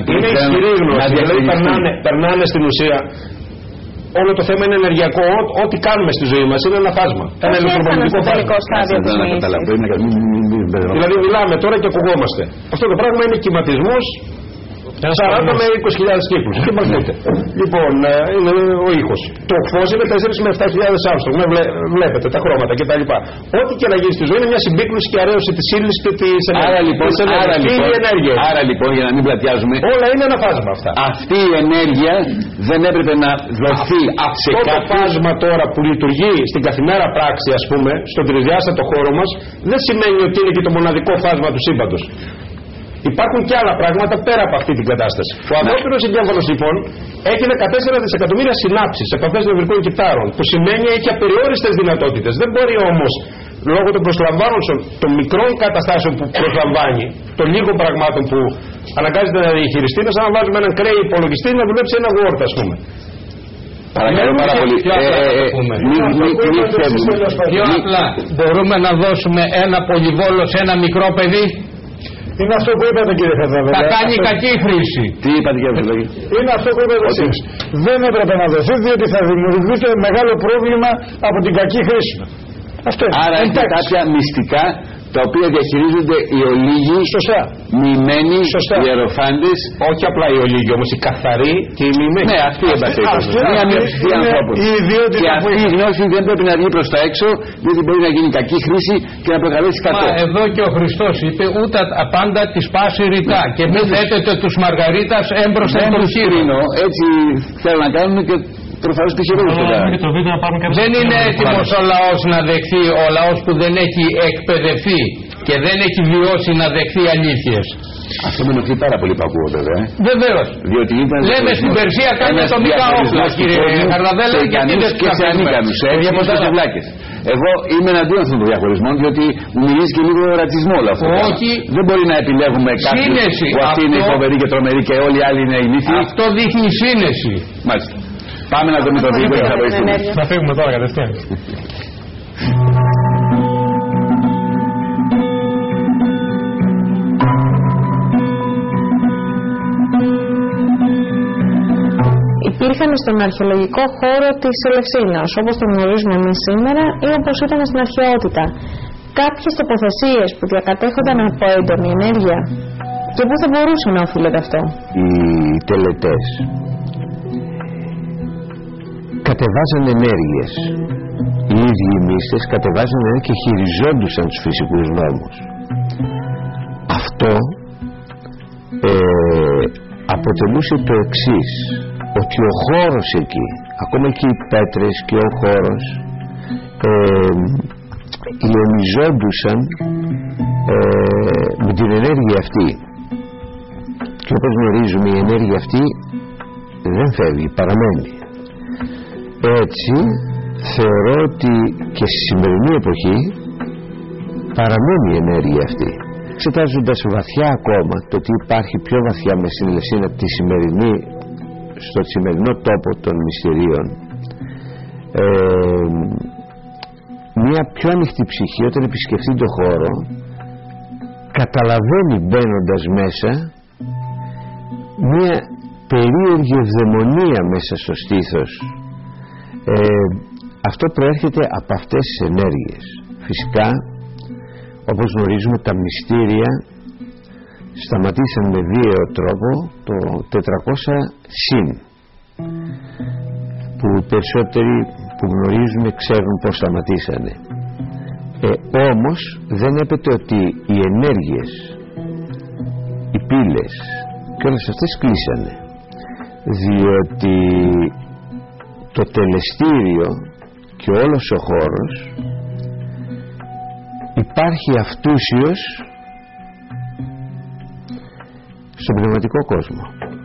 Είναι ισχυρή γνώση. Δηλαδή περνάνε στην ουσία. Όλο το θέμα είναι ενεργειακό. Ό,τι κάνουμε στη ζωή μας είναι ένα φάσμα. Ένα ηλεκτρομαγνητικό φάσμα. Δηλαδή μιλάμε τώρα και ακουγόμαστε. Αυτό το πράγμα είναι κυματισμός 40 με 20.000 κύκλους. Τι μας λέτε. Λοιπόν, είναι ο ήχος. Το φως είναι 4 με 7.000 άρστρομ. Βλέπετε τα χρώματα κτλ. Ό,τι και να γίνει στη ζωή είναι μια συμπίκνωση και αρέωση της ύλης και της ενέργειας. Άρα λοιπόν, για να μην πλατιάζουμε, όλα είναι ένα φάσμα αυτά. Αυτή η ενέργεια δεν έπρεπε να δοθεί σε αυτό το φάσμα τώρα που λειτουργεί στην καθημερινή πράξη, ας πούμε, στον τρισδιάστατο χώρο μας, δεν σημαίνει ότι είναι και το μοναδικό φάσμα του σύμπαντος. Υπάρχουν και άλλα πράγματα πέρα από αυτή την κατάσταση. Ο ανθρώπινος εγκέφαλος λοιπόν έχει 14 δισεκατομμύρια συνάψεις, επαφές νευρικών κυτάρων, που σημαίνει έχει απεριόριστες δυνατότητες. Δεν μπορεί όμως λόγω των προσλαμβάνωσεων των μικρών καταστάσεων που προσλαμβάνει, των λίγων πραγμάτων που αναγκάζεται να διαχειριστεί, να σαν να βάζουμε έναν κρέη υπολογιστή να δουλέψει ένα Word, ας πούμε. Παρακαλώ πάρα πολύ. Πιο απλά, μπορούμε να δώσουμε ένα πολυβόλο σε ένα μικρό παιδί. Είναι αυτό που είπατε, κύριε Χατζηδάκη. Θα κάνει κακή χρήση. Τι είπατε, κύριε Χατζηδάκη? Είναι αυτό που είπατε εσείς. Δεν έπρεπε να δοθεί, διότι θα δημιουργείται μεγάλο πρόβλημα από την κακή χρήση. Άρα είναι κάποια μυστικά τα οποία διαχειρίζονται οι ολίγοι, μοιημένοι, ιεροφάντες. Όχι απλά οι ολίγοι όμως, οι καθαροί και οι μοιημένοι. Ναι, αυτοί μια μειοψηφία ανθρώπων. Και αυτή η γνώση δεν πρέπει να βγει προς τα έξω, διότι μπορεί να γίνει κακή χρήση και να προκαλέσει κακό. Εδώ και ο Χριστός είπε ούτε πάντα τη σπάση ρητά και μην θέτετε τους μαργαρίτας έμπροσθεν τον Κύριο. Έτσι θέλουν να κάνουν και προφανώς το χειρότερο. Δεν είναι έτοιμος ο λαός να δεχθεί, ο λαός που δεν έχει εκπαιδευτεί και δεν έχει βιώσει να δεχθεί αλήθειες. Αυτό με ενοχλεί πάρα πολύ που ακούω, βέβαια. Βεβαίως. Λέμε στην Περσία κάνει ατομικά όπλα, κύριε Χαρδαβέλα, γιατί δεν σε ανίκανους, σε βλάκες. Εγώ είμαι εναντίον αυτών των διαχωρισμών, διότι μου μυρίζει και λίγο ρατσισμό όλο αυτό. Όχι. Δεν μπορεί να επιλέγουμε κάποιον που αυτή είναι φοβερή και τρομερή και όλοι οι άλλοι είναι ηλίθιοι. Αυτό δείχνει σύνεση. Μάλιστα. Πάμε να δούμε το βίντεο και θα βοηθούμε. Θα φύγουμε τώρα κατευθείαν. Υπήρχαν στον αρχαιολογικό χώρο της Ελευσίνας, όπως το γνωρίζουμε εμείς σήμερα ή όπως ήταν στην αρχαιότητα, κάποιες τοποθεσίες που διακατέχονταν από έντονη ενέργεια. Και πού θα μπορούσε να οφείλεται αυτό? Οι τελετές κατεβάζαν ενέργειες. Οι ίδιοι οι μύστες κατεβάζαν ενέργειες και χειριζόντουσαν τους φυσικούς νόμους. Αυτό αποτελούσε το εξής, ότι ο χώρος εκεί, ακόμα και οι πέτρες και ο χώρος ηλιονιζόντουσαν με την ενέργεια αυτή. Και όπως γνωρίζουμε, η ενέργεια αυτή δεν φεύγει, παραμένει. Έτσι θεωρώ ότι και στη σημερινή εποχή παραμένει η ενέργεια αυτή. Εξετάζοντας βαθιά ακόμα το ότι υπάρχει πιο βαθιά με στην Ελευσίνα από τη σημερινή, στο σημερινό τόπο των μυστηρίων, μια πιο ανοιχτή ψυχή όταν επισκεφτεί το χώρο καταλαβαίνει μπαίνοντας μέσα μια περίεργη ευδαιμονία μέσα στο στήθος. Αυτό προέρχεται από αυτές τις ενέργειες. Φυσικά, όπως γνωρίζουμε, τα μυστήρια σταματήσαν με βίαιο τρόπο το 400 συν, που οι περισσότεροι που γνωρίζουν ξέρουν πώς σταματήσανε. Όμως δεν έπεται ότι οι ενέργειες, οι πύλες και όλες αυτές κλείσανε, διότι το τελεστήριο και όλος ο χώρος υπάρχει αυτούσιος στον πνευματικό κόσμο.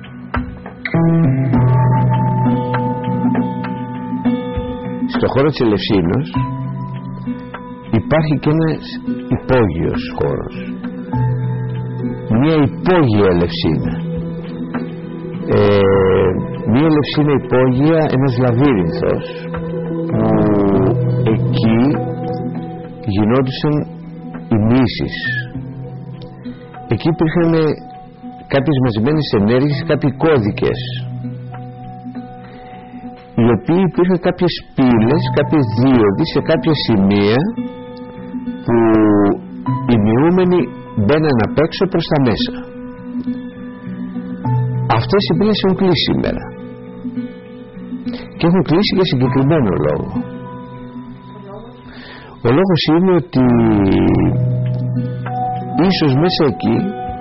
Στο χώρο της Ελευσίνος υπάρχει και ένας υπόγειος χώρος, μια υπόγεια Ελευσίνα, μια Ελευσίνα υπόγεια, ένας λαβύρινθος που εκεί γινόντουσαν οι μύσεις. Εκεί υπήρχαν κάποιες μαζεμένες ενέργειες, κάποιοι κώδικες, οι οποίοι υπήρχαν κάποιες πύλες, κάποιες δίωδοι σε κάποια σημεία που οι μειούμενοι μπαίναν απ' έξω προς τα μέσα. Αυτές οι πύλες έχουν κλείσει σήμερα και έχουν κλείσει για συγκεκριμένο λόγο. Ο λόγος είναι ότι ίσως μέσα εκεί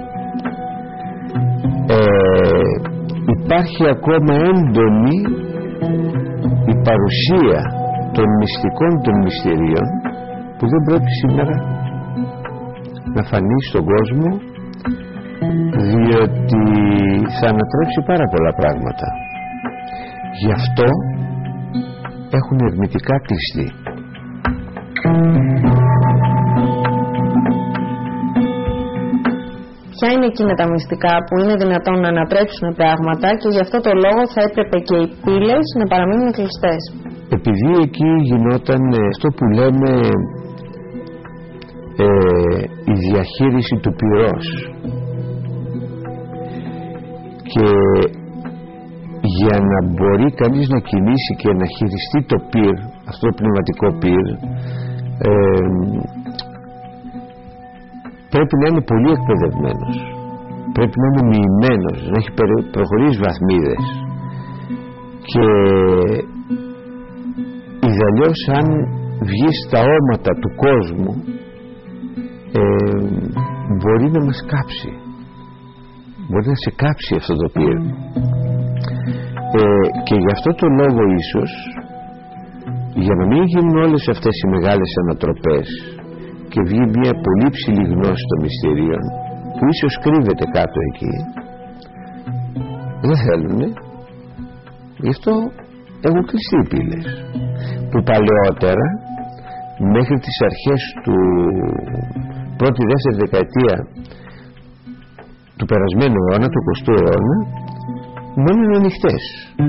υπάρχει ακόμα έντονη η παρουσία των μυστικών των μυστηρίων που δεν πρέπει σήμερα να φανεί στον κόσμο, διότι θα ανατρέψει πάρα πολλά πράγματα. Γι' αυτό έχουν ερμητικά κλειστεί. Ποια είναι εκείνα τα μυστικά που είναι δυνατόν να ανατρέψουν πράγματα και γι' αυτό το λόγο θα έπρεπε και οι πύλες να παραμείνουν κλειστές? Επειδή εκεί γινόταν αυτό που λέμε η διαχείριση του πυρός, και για να μπορεί κανείς να κινήσει και να χειριστεί το πυρ, αυτό το πνευματικό πυρ, πρέπει να είναι πολύ εκπαιδευμένος, πρέπει να είναι μοιημένος, να έχει προχωρήσει βαθμίδες, και ιδαλλιώς αν βγει στα όματα του κόσμου μπορεί να μας κάψει, μπορεί να σε κάψει αυτό το πυρ, και γι' αυτό το λόγο ίσως, για να μην γίνουν όλες αυτές οι μεγάλες ανατροπές και βγει μια πολύ ψηλή γνώση των μυστηρίων που ίσως κρύβεται κάτω εκεί, δεν θέλουνε, γι' αυτό έχουν κλειστεί οι πύλες, που παλαιότερα μέχρι τις αρχές του πρώτη-δεύτερη δεκαετία του περασμένου αιώνα, του 20ου αιώνα, μένουν ανοιχτές.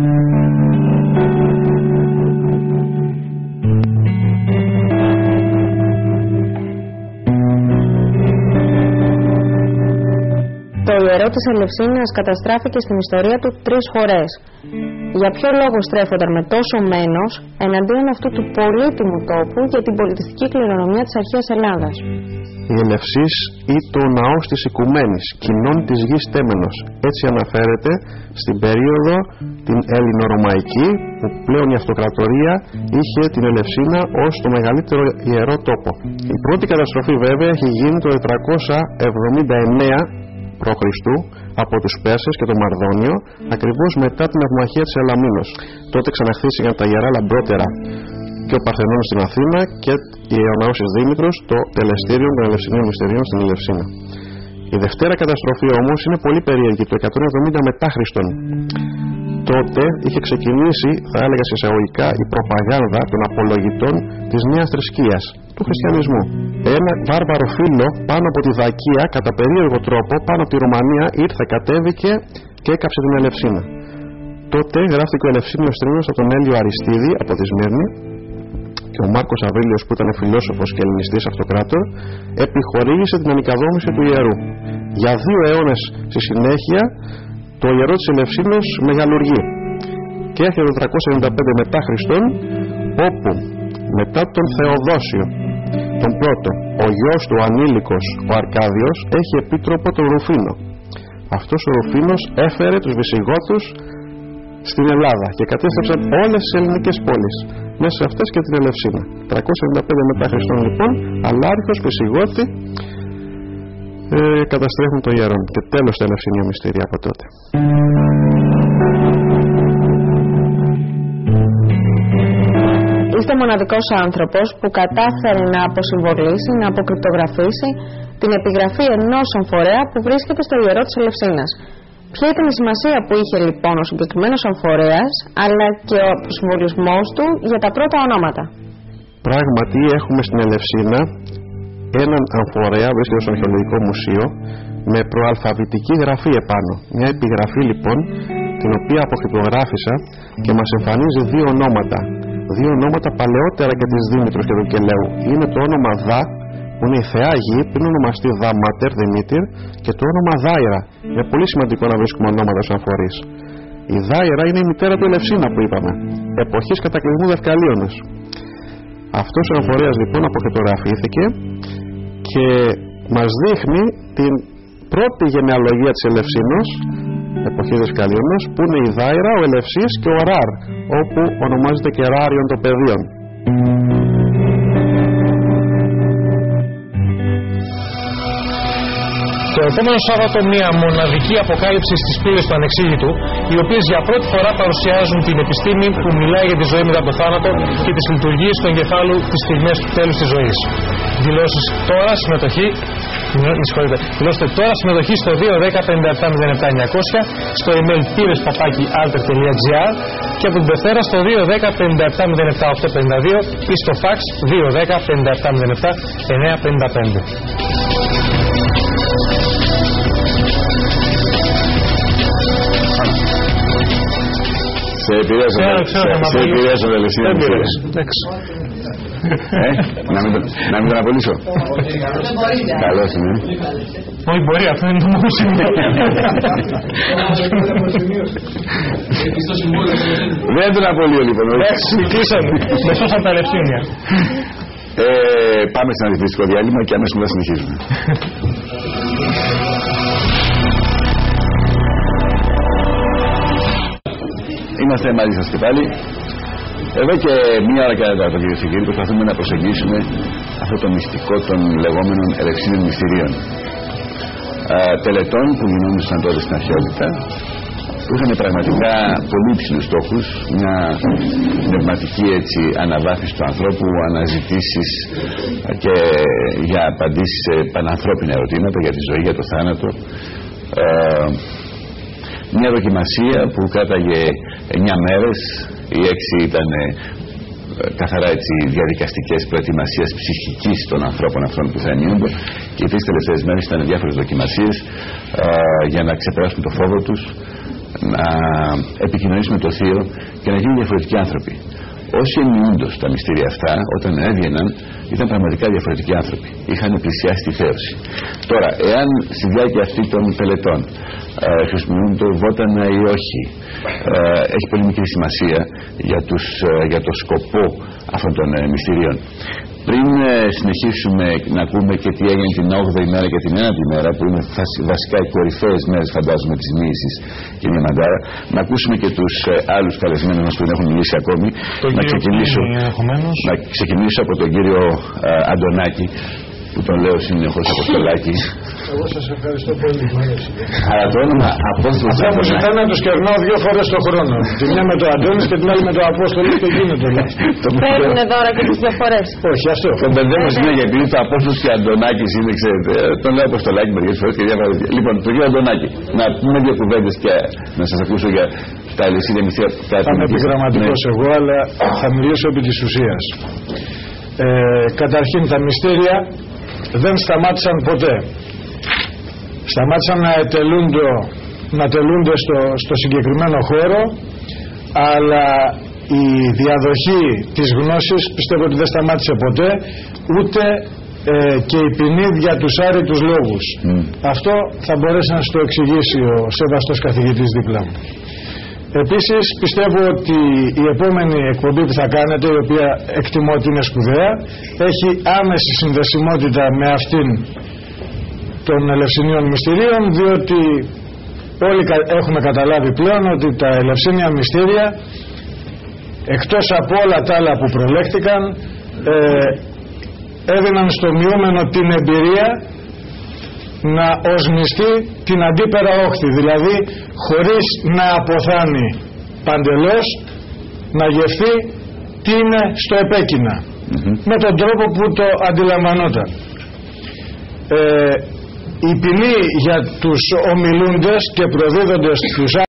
Το ιερό της Ελευσίνας καταστράφηκε στην ιστορία του 3 φορές. Για ποιο λόγο στρέφονταν με τόσο μένος εναντίον αυτού του πολύτιμου τόπου για την πολιτιστική κληρονομιά της αρχαίας Ελλάδας? Η Ελευσής ή το ναός της Οικουμένης, κοινών της γης Τέμενος, έτσι αναφέρεται στην περίοδο την Ελληνορωμαϊκή, που πλέον η αυτοκρατορία είχε την Ελευσίνα ως το μεγαλύτερο ιερό τόπο. Η πρώτη καταστροφή βέβαια έχει γίνει το 479 π.Χ. από τους Πέρσες και το Μαρδόνιο, ακριβώς μετά την αυμαχία της Ελαμίνος. Τότε ξαναχθήσηκαν τα ιερά λαμπρότερα και ο Παρθενών στην Αθήνα και η ναός της Δήμητρος, το τελεστήριο των Ελευσινίων Μυστηρίων στην Ελευσίνα. Η δευτέρα καταστροφή όμως είναι πολύ περίεργη, το 170 μετά Χριστόν. Τότε είχε ξεκινήσει, θα έλεγα σε εισαγωγικά, η προπαγάνδα των απολογητών της νέας θρησκείας, του χριστιανισμού. Ένα βάρβαρο φύλλο πάνω από τη Δακία, κατά περίεργο τρόπο, πάνω από τη Ρουμανία, ήρθε, κατέβηκε και έκαψε την Ελευσίνα. Τότε γράφτηκε ο Ελευσίνιος Τρίμηνος από τον Έλιο Αριστίδη από τη Σμύρνη, και ο Μάρκος Αβίλιος, που ήταν φιλόσοφος και ελληνιστής αυτοκράτορ, επιχορήγησε την ανοικαδόμηση του ιερού. Για 2 αιώνες στη συνέχεια το ιερό της Ελευσίνος μεγαλουργεί, και έρχεται το 395 μετά Χριστόν, όπου μετά τον Θεοδόσιο τον πρώτο, ο γιος του ανήλικος, ο Αρκάδιος, έχει επίτροπο τον Ρουφίνο. Αυτός ο Ρουφίνος έφερε τους Βυσιγότους στην Ελλάδα και κατέστρεψαν όλες τις ελληνικές πόλεις, μέσα σε αυτές και την Ελευσίνα. 395 μετά Χριστόν λοιπόν, Αλάρχος, Βυσιγότοι καταστρέφουν το ιερόν, και τέλος τα Ελευσινία μυστήρια από τότε. Είστε μοναδικός άνθρωπος που κατάφερε να αποσυμβολήσει, να αποκρυπτογραφήσει την επιγραφή ενός αμφορέα που βρίσκεται στο ιερό της Ελευσίνας. Ποια ήταν η σημασία που είχε λοιπόν ο συγκεκριμένος αμφορέας, αλλά και ο αποσυμβολισμός του για τα πρώτα ονόματα? Πράγματι έχουμε στην Ελευσίνα έναν αμφορέα, βρίσκεται στο Αρχαιολογικό Μουσείο, με προαλφαβητική γραφή επάνω. Μια επιγραφή λοιπόν, την οποία αποκρυπτογράφησα και μας εμφανίζει 2 ονόματα. 2 ονόματα παλαιότερα και της Δήμητρος και του Κελαίου. Είναι το όνομα Δα, που είναι η θεά γη, πριν ονομαστεί Δαμάτερ, Δημήτρη, και το όνομα Δάιρα. Είναι πολύ σημαντικό να βρίσκουμε ονόματα στους αμφορείς. Η Δάιρα είναι η μητέρα του Ελευσίνα που είπαμε, εποχής κατακλυσμού Δευκαλίωνος. Αυτός ο αμφορέας λοιπόν αποχετογραφήθηκε και μας δείχνει την πρώτη γενεαλογία της Ελευσίνος, εποχής Δευκαλίωνος, που είναι η Δάιρα, ο Ελευσής και ο Ράρ, όπου ονομάζεται και Ράριον των Πεδίων. Το επόμενο Σάββατο μια μοναδική αποκάλυψη στις πύλες του Ανεξήγητου, οι οποίες για πρώτη φορά παρουσιάζουν την επιστήμη που μιλάει για τη ζωή μετά το θάνατο και τις λειτουργίες του εγκεφάλου τις στιγμές του τέλους της ζωής. Δηλώσεις τώρα συμμετοχή. Δηλώστε τώρα συμμετοχή στο 210-5707-900, στο email pires@alter.gr και από την Δευτέρα στο 210-5707-852 ή στο fax 210-5707-955. Σε επηρέασαν τα Ελευσίνα. Να μην τον απολύσω. Καλώς είναι. Όχι, μπορεί, αυτό είναι το μόνο σημείο. Δεν τον απολύω λοιπόν. Κλείσαμε. Με σώσαν τα Ελευσίνια. Πάμε σε ένα διαφημιστικό διάλειμμα και αμέσως μετά συνεχίζουμε. Είμαστε μαζί σας και πάλι. Εδώ και μία ώρα και ένα τέταρτο, κυρίες και κύριοι, προσπαθούμε να προσεγγίσουμε αυτό το μυστικό των λεγόμενων Ελευσίνων μυστηρίων. Τελετών που γινόντουσαν τότε στην αρχαιότητα, που είχαν πραγματικά πολύ υψηλούς στόχους, μια πνευματική έτσι αναβάθμιση του ανθρώπου, αναζητήσεις και για απαντήσεις σε πανανθρώπινα ερωτήματα για τη ζωή, για το θάνατο. Μια δοκιμασία που κράταγε 9 μέρες, οι 6 ήταν καθαρά έτσι διαδικαστικές προετοιμασίες ψυχικής των ανθρώπων αυτών που θα ενίονται, και οι 3 τελευταίες μέρες ήταν διάφορες δοκιμασίες για να ξεπεράσουν το φόβο τους, να επικοινωνήσουν με το Θείο και να γίνουν διαφορετικοί άνθρωποι. Όσοι εννοούνται τα μυστήρια αυτά, όταν έβγαιναν, ήταν πραγματικά διαφορετικοί άνθρωποι. Είχαν πλησιάσει τη θέωση. Τώρα, εάν στη διάρκεια αυτή των τελετών χρησιμοποιούν το βότανα ή όχι, έχει πολύ μικρή σημασία για το σκοπό αυτών των μυστηρίων. Πριν συνεχίσουμε να ακούμε και τι έγινε την 8η μέρα και την 9η μέρα, που είναι βασικά οι κορυφαίες μέρες, φαντάζομαι, της μοίησης και μια μαντάρα, να ακούσουμε και τους άλλους καλεσμένους μας που δεν έχουν μιλήσει ακόμη. Να ξεκινήσω από τον κύριο Αντωνάκη, που τον λέω συνεχώς Αποστολάκη. Εγώ σας ευχαριστώ πολύ. Αλλά το όνομα Απόστολος. Αυτό μου ζητάνε να τους κερνάω 2 φορές το χρόνο. Τη μια με το Αντώνης και την άλλη με το Απόστολο και γίνεται. Παίρνουν τώρα και τις 2 φορές. Όχι, αυτό. Το μπερδεύω συνέχεια, επειδή το Απόστολος και Αντωνάκης είναι, ξέρετε. Τον λέω Αποστολάκη μερικές φορές και διάφορα. Λοιπόν, το κύριο Αντωνάκη, να πούμε 2 κουβέντες και να σας ακούσω για τα Ελευσίνια μυστήρια. Θα είμαι επιγραμματικός εγώ, αλλά θα μιλήσω επί της ουσίας. Καταρχήν, τα μυστήρια δεν σταμάτησαν ποτέ. Σταμάτησαν να τελούνται στο συγκεκριμένο χώρο, αλλά η διαδοχή της γνώσης πιστεύω ότι δεν σταμάτησε ποτέ, ούτε και η ποινή για τους άρρητους λόγους. Αυτό θα μπορέσει να σου το εξηγήσει ο σεβαστός καθηγητής δίπλα μου. Επίσης πιστεύω ότι η επόμενη εκπομπή που θα κάνετε, η οποία εκτιμώ ότι είναι σπουδαία, έχει άμεση συνδεσιμότητα με αυτήν των Ελευσινίων μυστηρίων, διότι όλοι έχουμε καταλάβει πλέον ότι τα Ελευσίνια μυστήρια, εκτός από όλα τα άλλα που προλέχτηκαν, έδιναν στο μειούμενο την εμπειρία να οσμιστεί την αντίπερα όχθη, δηλαδή χωρίς να αποθάνει παντελώς, να γευθεί τι είναι στο επέκεινα, με τον τρόπο που το αντιλαμβανόταν. Η ποινή για τους ομιλούντες και προδίδοντες τους